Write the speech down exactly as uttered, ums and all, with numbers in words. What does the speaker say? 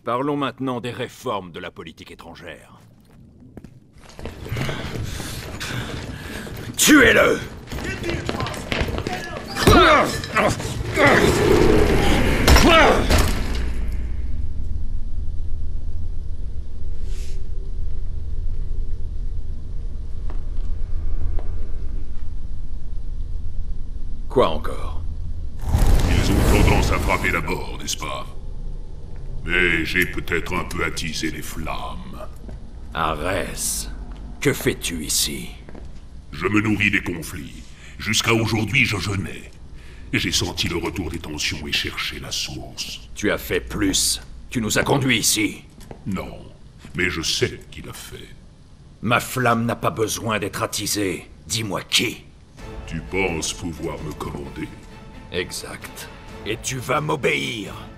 Parlons maintenant des réformes de la politique étrangère. Tuez-le! Quoi encore? Ils ont tendance à frapper d'abord, n'est-ce pas? Mais j'ai peut-être un peu attisé les flammes. Arès, que fais-tu ici? Je me nourris des conflits. Jusqu'à aujourd'hui, je jeûnais. J'ai senti le retour des tensions et cherché la source. Tu as fait plus. Tu nous as conduits ici. Non, mais je sais qui l'a fait. Ma flamme n'a pas besoin d'être attisée. Dis-moi qui? Tu penses pouvoir me commander? Exact. Et tu vas m'obéir.